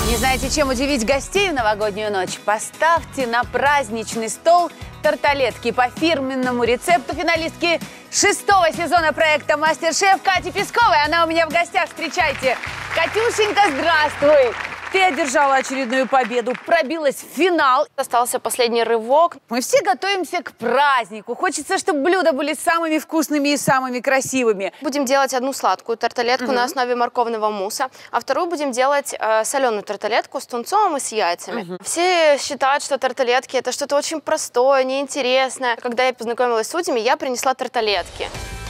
Не знаете, чем удивить гостей в новогоднюю ночь? Поставьте на праздничный стол тарталетки по фирменному рецепту финалистки 6-го сезона проекта «Мастер-шеф» Кати Песковой. Она у меня в гостях. Встречайте. Катюшенька, здравствуй. Ты одержала очередную победу, пробилась в финал. Остался последний рывок. Мы все готовимся к празднику. Хочется, чтобы блюда были самыми вкусными и самыми красивыми. Будем делать одну сладкую тарталетку на основе морковного мусса, а вторую будем делать соленую тарталетку с тунцом и с яйцами. Все считают, что тарталетки это что-то очень простое, неинтересное. Когда я познакомилась с судьями, я принесла тарталетки.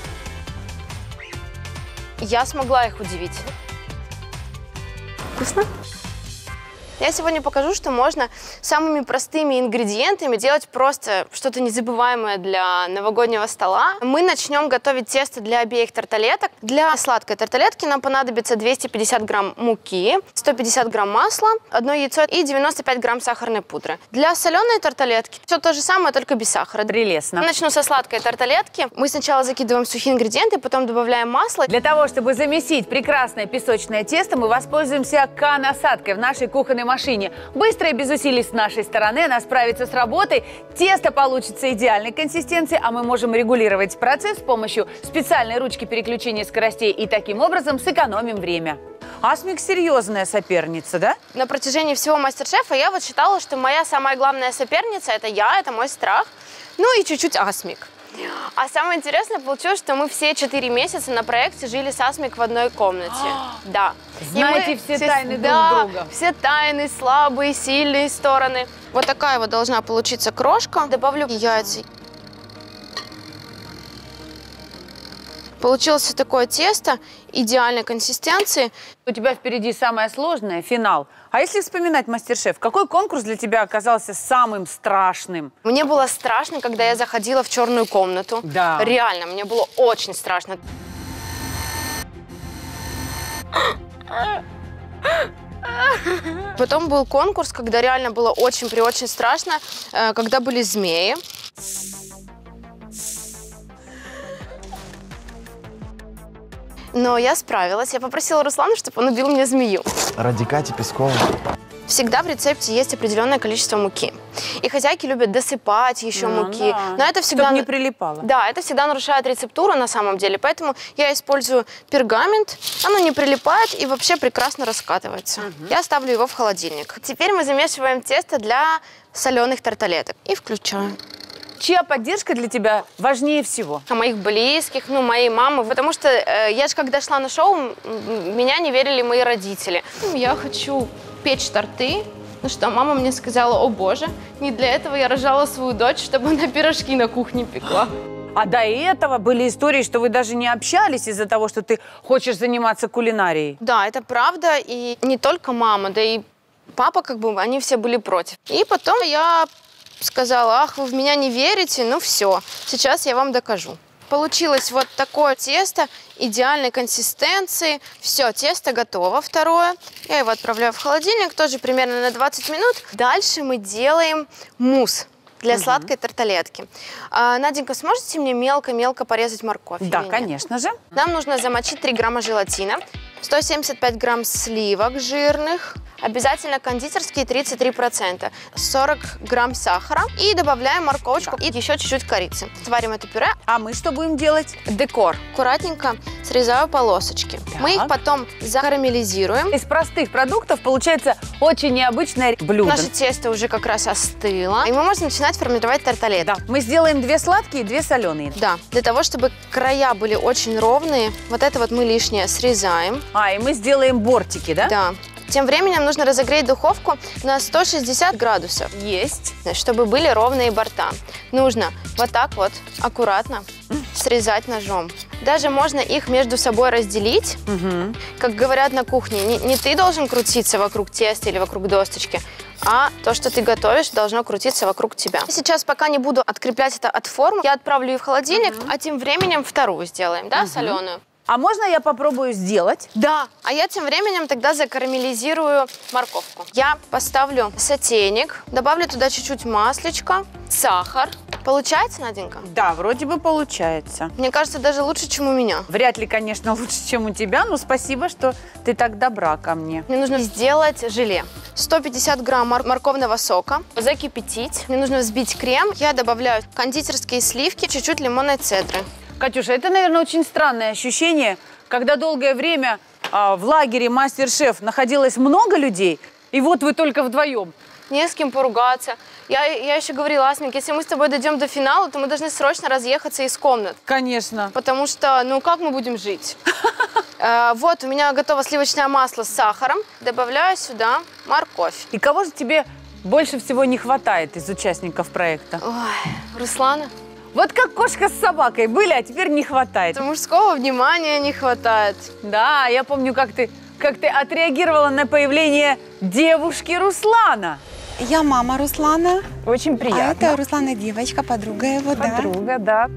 Я смогла их удивить. Вкусно? Я сегодня покажу, что можно самыми простыми ингредиентами делать просто что-то незабываемое для новогоднего стола. Мы начнем готовить тесто для обеих тарталеток. Для сладкой тарталетки нам понадобится 250 грамм муки, 150 грамм масла, 1 яйцо и 95 грамм сахарной пудры. Для соленой тарталетки все то же самое, только без сахара. Прелестно. Начну со сладкой тарталетки. Мы сначала закидываем сухие ингредиенты, потом добавляем масло. Для того, чтобы замесить прекрасное песочное тесто, мы воспользуемся К-насадкой в нашей кухонной машине. Быстро и без усилий с нашей стороны она справится с работой. Тесто получится идеальной консистенции, а мы можем регулировать процесс с помощью специальной ручки переключения скоростей и таким образом сэкономим время. Асмик серьезная соперница, да? На протяжении всего мастер-шефа я вот считала, что моя самая главная соперница – это я, это мой страх, ну и чуть-чуть Асмик. А самое интересное получилось, что мы все 4 месяца на проекте жили с Асмик в одной комнате. Да. Знаете все тайны друг друга. Все тайны, слабые, сильные стороны. Вот такая вот должна получиться крошка. Добавлю яйца. Получилось такое тесто идеальной консистенции. У тебя впереди самое сложное – финал. А если вспоминать мастер-шеф, какой конкурс для тебя оказался самым страшным? Мне было страшно, когда я заходила в черную комнату. Да. Реально, мне было очень страшно. Потом был конкурс, когда реально было очень страшно, когда были змеи. Но я справилась. Я попросила Руслана, чтобы он убил мне змею. Ради Кати Песковой. Всегда в рецепте есть определенное количество муки. И хозяйки любят досыпать еще муки. Да. Но это всегда... Чтобы не прилипало. Да, это всегда нарушает рецептуру на самом деле. Поэтому я использую пергамент. Оно не прилипает и вообще прекрасно раскатывается. Я ставлю его в холодильник. Теперь мы замешиваем тесто для соленых тарталеток. И включаю. Чья поддержка для тебя важнее всего? Моих близких, моей мамы. Потому что я же, когда шла на шоу, меня не верили мои родители. Я хочу печь торты. Ну что, мама мне сказала: о боже, не для этого я рожала свою дочь, чтобы она пирожки на кухне пекла. А до этого были истории, что вы даже не общались из-за того, что ты хочешь заниматься кулинарией. Да, это правда. И не только мама, да и папа, они все были против. И потом я сказала: ах, вы в меня не верите, ну все, сейчас я вам докажу. Получилось вот такое тесто идеальной консистенции. Все, тесто готово, второе. Я его отправляю в холодильник, тоже примерно на 20 минут. Дальше мы делаем мусс для сладкой тарталетки. Наденька, сможете мне мелко-мелко порезать морковь? Да, конечно же. Нам нужно замочить 3 грамма желатина, 175 грамм сливок жирных, обязательно кондитерские 33%, 40 грамм сахара и добавляем морковочку и еще чуть-чуть корицы. Сварим это пюре. А мы что будем делать? Декор. Аккуратненько срезаю полосочки. Так. Мы их потом закарамелизируем. Из простых продуктов получается очень необычное блюдо. Наше тесто уже как раз остыло, и мы можем начинать формировать тарталетки. Да. Мы сделаем 2 сладкие и 2 соленые. Да, для того, чтобы края были очень ровные, вот это вот мы лишнее срезаем. И мы сделаем бортики, да? Да. Тем временем нужно разогреть духовку на 160 градусов. Есть. Чтобы были ровные борта. Нужно вот так вот аккуратно срезать ножом. Даже можно их между собой разделить. Как говорят на кухне, не ты должен крутиться вокруг теста или вокруг досточки, а то, что ты готовишь, должно крутиться вокруг тебя. Сейчас, пока не буду откреплять это от формы, я отправлю ее в холодильник, а тем временем вторую сделаем, да, соленую. А можно я попробую сделать? Да, а я тем временем тогда закарамелизирую морковку. Я поставлю сотейник, добавлю туда чуть-чуть маслечка, сахар. Получается, Наденька? Да, вроде бы получается. Мне кажется, даже лучше, чем у меня. Вряд ли, конечно, лучше, чем у тебя, но спасибо, что ты так добра ко мне. Мне нужно сделать желе. 150 грамм морковного сока, закипятить. Мне нужно взбить крем. Я добавляю кондитерские сливки, чуть-чуть лимонной цедры. Катюша, это, наверное, очень странное ощущение, когда долгое время в лагере «Мастер-шеф» находилось много людей, и вот вы только вдвоем. Не с кем поругаться. Я еще говорила, Асмик, если мы с тобой дойдем до финала, то мы должны срочно разъехаться из комнат. Конечно. Потому что, ну, как мы будем жить? Вот, у меня готово сливочное масло с сахаром. Добавляю сюда морковь. И кого же тебе больше всего не хватает из участников проекта? Ой, Руслана. Вот как кошка с собакой были, а теперь не хватает. Мужского внимания не хватает. Да, я помню, как ты отреагировала на появление девушки Руслана. Я мама Руслана. Очень А приятно. это Руслана девочка, подруга его, Подруга, да.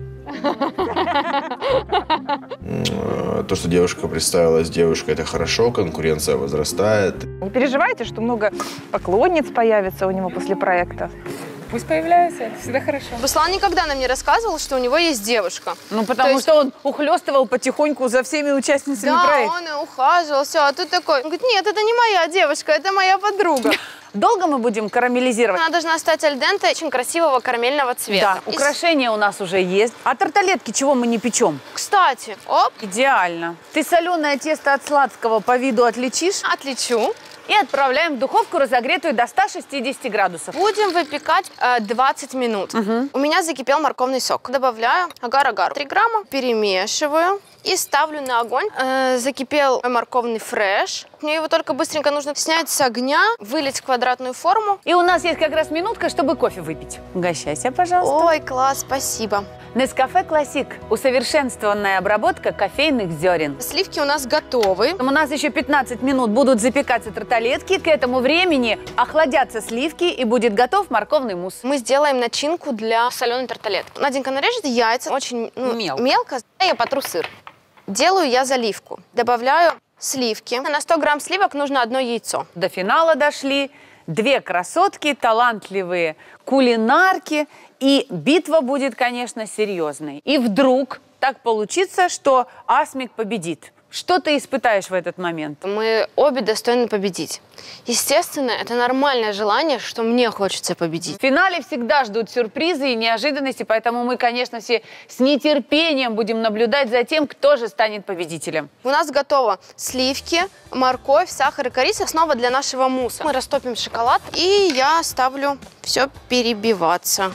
То, что девушка представилась девушкой, это хорошо, конкуренция возрастает. Не переживайте, что много поклонниц появится у него после проекта. Пусть появляются, это всегда хорошо. Руслан никогда нам не рассказывал, что у него есть девушка. Ну, потому что он ухлёстывал потихоньку за всеми участницами проекта. Да, он и ухаживал, все, а тут такой, он говорит, нет, это не моя девушка, это моя подруга. Долго мы будем карамелизировать? Она должна стать аль денте очень красивого карамельного цвета. Да, украшения у нас уже есть. А тарталетки чего мы не печем? Кстати, оп, Идеально. Ты соленое тесто от сладкого по виду отличишь отличу. и отправляем в духовку, разогретую до 160 градусов. Будем выпекать 20 минут. У меня закипел морковный сок. Добавляю агар-агар 3 грамма, перемешиваю и ставлю на огонь. Закипел мой морковный фреш. Мне его только быстренько нужно снять с огня, вылить в квадратную форму. И у нас есть как раз минутка, чтобы кофе выпить. Угощайся, пожалуйста. Ой, класс, спасибо. Нескафе Классик. Усовершенствованная обработка кофейных зерен. Сливки у нас готовы. У нас еще 15 минут будут запекаться тарталетки. К этому времени охладятся сливки и будет готов морковный мусс. Мы сделаем начинку для соленой тарталетки. Наденька нарежет яйца очень мелко. Я потру сыр. Делаю я заливку. Добавляю сливки. На 100 грамм сливок нужно 1 яйцо. До финала дошли 2 красотки, талантливые кулинарки. И битва будет, конечно, серьезной. И вдруг так получится, что Асмик победит. Что ты испытаешь в этот момент? Мы обе достойны победить. Естественно, это нормальное желание, что мне хочется победить. В финале всегда ждут сюрпризы и неожиданности, поэтому мы, конечно, все с нетерпением будем наблюдать за тем, кто же станет победителем. У нас готово сливки, морковь, сахар и корица, основа для нашего мусса. Мы растопим шоколад, и я ставлю все перебиваться.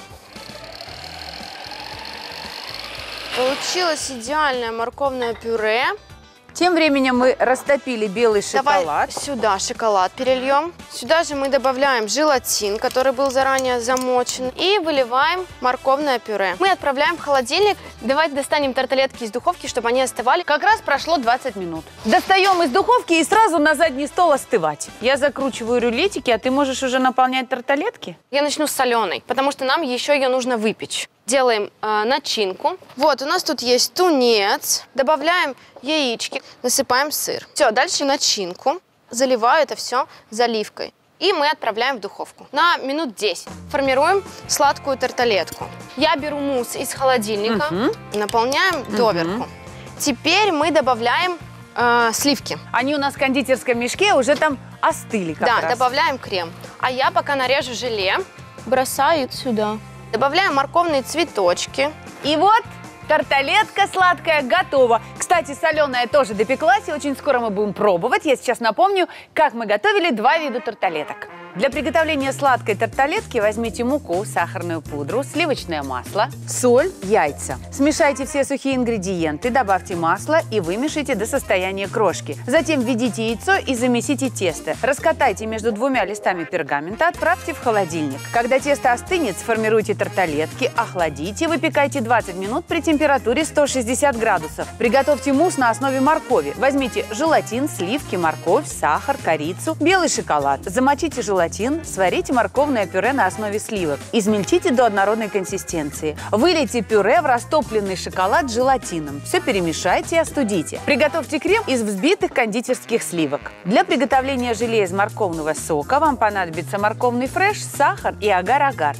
Получилось идеальное морковное пюре. Тем временем мы растопили белый Давай шоколад. сюда шоколад перельем. Сюда же мы добавляем желатин, который был заранее замочен. И выливаем морковное пюре. Мы отправляем в холодильник. Давайте достанем тарталетки из духовки, чтобы они остывали. Как раз прошло 20 минут. Достаем из духовки и сразу на задний стол остывать. Я закручиваю рулетики, а ты можешь уже наполнять тарталетки? Я начну с соленой, потому что нам еще ее нужно выпечь. Делаем начинку. Вот, у нас тут есть тунец. Добавляем яички, насыпаем сыр. Все, дальше начинку. Заливаю это все заливкой. И мы отправляем в духовку на минут 10. Формируем сладкую тарталетку. Я беру мусс из холодильника, наполняем доверху. Теперь мы добавляем сливки. Они у нас в кондитерском мешке уже там остыли как Да, раз. добавляем крем. А я пока нарежу желе, бросаю сюда. Добавляем морковные цветочки. И вот тарталетка сладкая готова. Кстати, соленая тоже допеклась, и очень скоро мы будем пробовать. Я сейчас напомню, как мы готовили 2 вида тарталеток. Для приготовления сладкой тарталетки возьмите муку, сахарную пудру, сливочное масло, соль, яйца. Смешайте все сухие ингредиенты, добавьте масло и вымешайте до состояния крошки. Затем введите яйцо и замесите тесто. Раскатайте между 2 листами пергамента, отправьте в холодильник. Когда тесто остынет, сформируйте тарталетки, охладите, выпекайте 20 минут при температуре 160 градусов. Приготовьте мусс на основе моркови. Возьмите желатин, сливки, морковь, сахар, корицу, белый шоколад. Замочите желатин, сварите морковное пюре на основе сливок. Измельчите до однородной консистенции. Вылейте пюре в растопленный шоколад с желатином. Все перемешайте и остудите. Приготовьте крем из взбитых кондитерских сливок. Для приготовления желе из морковного сока вам понадобится морковный фреш, сахар и агар-агар.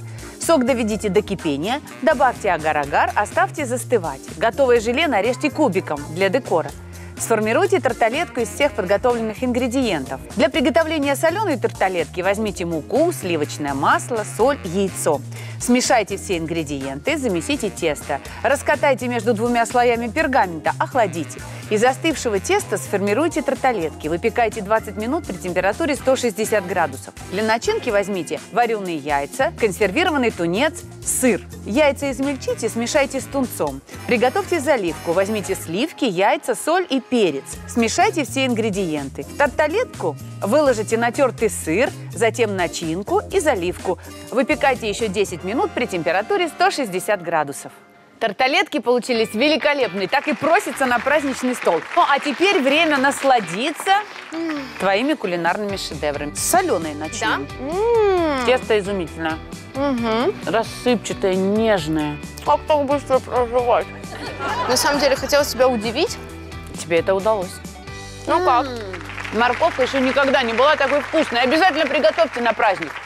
Сок доведите до кипения, добавьте агар-агар, оставьте застывать. Готовое желе нарежьте кубиком для декора. Сформируйте тарталетку из всех подготовленных ингредиентов. Для приготовления соленой тарталетки возьмите муку, сливочное масло, соль, яйцо. Смешайте все ингредиенты, замесите тесто. Раскатайте между двумя слоями пергамента, охладите. Из остывшего теста сформируйте тарталетки. Выпекайте 20 минут при температуре 160 градусов. Для начинки возьмите вареные яйца, консервированный тунец, сыр. Яйца измельчите, смешайте с тунцом. Приготовьте заливку. Возьмите сливки, яйца, соль и перец. Смешайте все ингредиенты. В тарталетку выложите натертый сыр, затем начинку и заливку. Выпекайте еще 10 минут при температуре 160 градусов. Тарталетки получились великолепные, так и просятся на праздничный стол. Ну, а теперь время насладиться твоими кулинарными шедеврами. Соленые начнем. Да? Тесто изумительное. Рассыпчатое, нежное. Как так быстро проживать? На самом деле, хотела тебя удивить. Тебе это удалось. Ну как? Морковка еще никогда не была такой вкусной. Обязательно приготовьте на праздник.